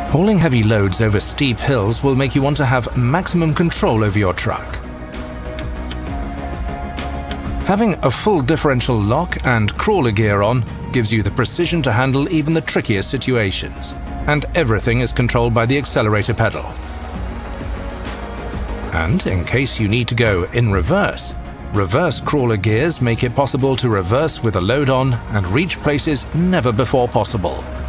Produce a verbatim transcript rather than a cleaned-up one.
Hauling heavy loads over steep hills will make you want to have maximum control over your truck. Having a full differential lock and crawler gear on gives you the precision to handle even the trickiest situations, and everything is controlled by the accelerator pedal. And in case you need to go in reverse, reverse crawler gears make it possible to reverse with a load on and reach places never before possible.